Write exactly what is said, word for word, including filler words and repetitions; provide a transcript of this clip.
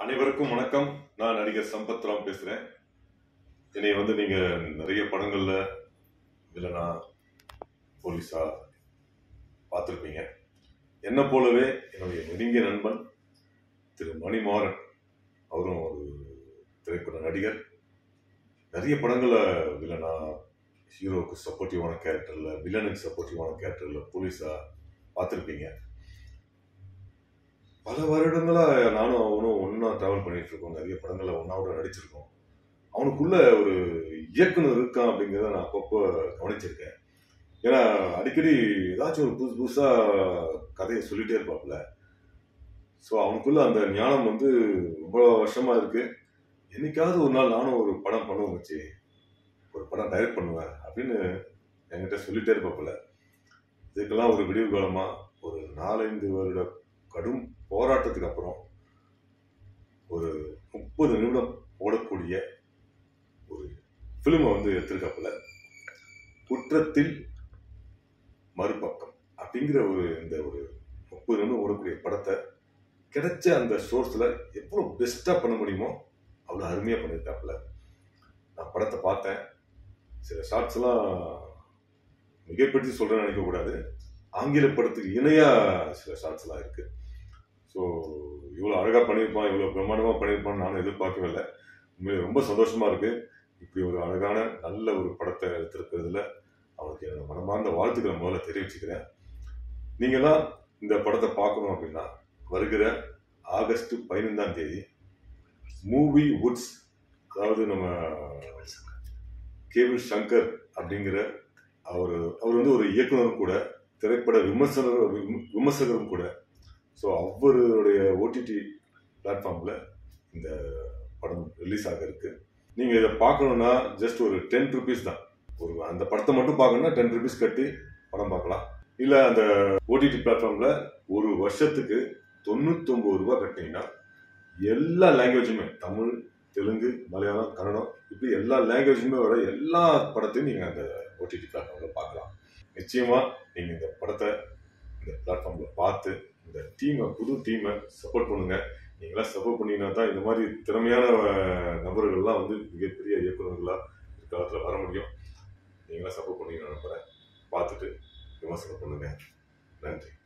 அனைவருக்கும் வணக்கம். நான் நடிகர் சம்பத் ராம் பேசுறேன். என்னை வந்து நீங்க நிறைய படங்கள்ல வில்லனா, போலீஸா பார்த்துருப்பீங்க. என்ன போலவே என்னுடைய நெருங்கிய நண்பன் திரு மணிமாறன், அவரும் ஒரு திரைப்பட நடிகர். நிறைய படங்கள்ல வில்லனா, ஹீரோவுக்கு சப்போர்ட்டிவான கேரக்டர்ல, வில்லனுக்கு சப்போர்ட்டிவான கேரக்டர்ல போலீஸா பார்த்துருப்பீங்க. பல வருடங்களா நானும் அவனும் ஒன்னா டிராவல் பண்ணிட்டு இருக்கோம். நிறைய படங்களை ஒன்னாவோட நடிச்சிருக்கோம். அவனுக்குள்ள ஒரு இயக்குனர் இருக்கான் அப்படிங்கிறத நான் அப்பப்போ கவனிச்சிருக்கேன். ஏன்னா அடிக்கடி ஏதாச்சும் ஒரு புதுசு புதுசா கதையை சொல்லிட்டே இருப்பாப்புல. ஸோ அவனுக்குள்ள அந்த ஞானம் வந்து ரொம்ப வருஷமா இருக்கு. என்னைக்காவது ஒரு நாள் நானும் ஒரு படம் பண்ணுவேன் வச்சு, ஒரு படம் டைரக்ட் பண்ணுவேன் அப்படின்னு என்கிட்ட சொல்லிட்டே இருப்பாப்புல. இதுக்கெல்லாம் ஒரு விடிவு காலமா ஒரு நாலஞ்சு வருட கடும் போராட்டத்துக்கு அப்புறம் ஒரு முப்பது நிமிடம் ஓடக்கூடிய ஒரு பிலிமை வந்து எடுத்திருக்காப்புல. குற்றத்தில் மறுபக்கம் அப்படிங்கிற ஒரு இந்த ஒரு முப்பது நிமிடம் ஓடக்கூடிய படத்தை கிடைச்ச அந்த சோர்ஸ்ல எவ்வளவு பெஸ்டா பண்ண முடியுமோ அவ்வளவு அருமையா பண்ணியிருக்காப்புல. நான் படத்தை பார்த்தேன். சில ஷார்ட்ஸ் எல்லாம் மிகப்படுத்தி சொல்றேன்னு நினைக்க கூடாது. ஆங்கில படத்துக்கு இணையா சில ஷார்ட்ஸ் எல்லாம் இருக்கு. ஸோ இவ்வளோ அழகாக பண்ணியிருப்பான், இவ்வளோ பிரம்மாண்டமாக பண்ணியிருப்பான்னு நானும் எதிர்பார்க்கவே இல்லை. உண்மையிலே ரொம்ப சந்தோஷமா இருக்கு. இப்படி ஒரு அழகான நல்ல ஒரு படத்தை எடுத்திருக்கிறதுல அவனுக்கு என்னோட மனமார்ந்த வாழ்த்துக்களை முதல்ல தெரிவிச்சுக்கிறேன். நீங்களாம் இந்த படத்தை பார்க்கணும் அப்படின்னா வருகிற ஆகஸ்ட் பதினைந்தாம் தேதி மூவிவுட்ஸ், அதாவது நம்ம கேபிள் சங்கர் அப்படிங்கிற அவர் அவர் வந்து ஒரு இயக்குனரும் கூட, திரைப்பட விமர்சனர் விமர்சகரும் கூட. ஸோ அவருடைய ஓடிடி பிளாட்ஃபார்மில் இந்த படம் ரிலீஸ் ஆக இருக்கு. நீங்கள் இதை பார்க்கணுன்னா ஜஸ்ட் ஒரு டென் ருபீஸ் தான். ஒரு அந்த படத்தை மட்டும் பார்க்கணுன்னா டென் ருபீஸ் கட்டி படம் பார்க்கலாம். இல்லை அந்த ஓடிடி பிளாட்ஃபார்மில் ஒரு வருஷத்துக்கு தொண்ணூத்தொம்பது ரூபா கட்டினீங்கன்னா எல்லா லாங்குவேஜுமே, தமிழ், தெலுங்கு, மலையாளம், கன்னடம், இப்படி எல்லா லாங்குவேஜுமே வர எல்லா படத்தையும் நீங்கள் அந்த ஓடிடி பிளாட்ஃபார்மில் பார்க்கலாம். நிச்சயமாக நீங்கள் இந்த படத்தை இந்த பிளாட்ஃபார்மில் பார்த்து இந்த டீமை, புது டீமை சப்போர்ட் பண்ணுங்க. நீங்களாம் சப்போர்ட் பண்ணீங்கன்னா தான் இந்த மாதிரி திறமையான நபர்கள்லாம் வந்து மிகப்பெரிய இயக்குநர்களாக காலத்தில் வர முடியும். நீங்களாம் சப்போர்ட் பண்ணீங்கன்னு நினைக்கிறேன். பார்த்துட்டு விமர்சனம் பண்ணுங்க. நன்றி.